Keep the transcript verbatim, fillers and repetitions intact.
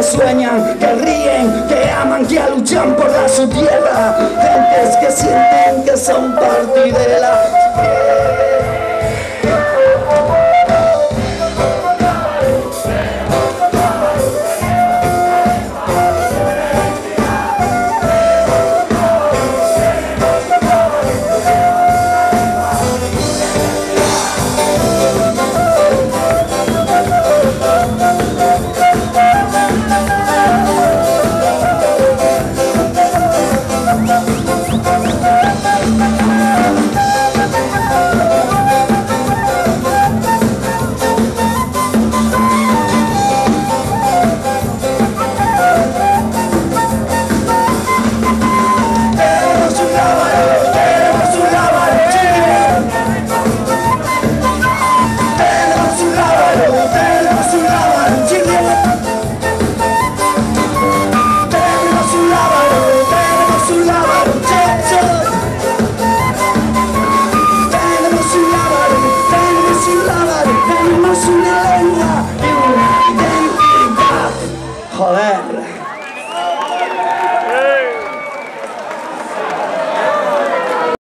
sueñan, que ríen, que aman, que luchan por la su tierra. Gentes que sienten que son parte de la joder.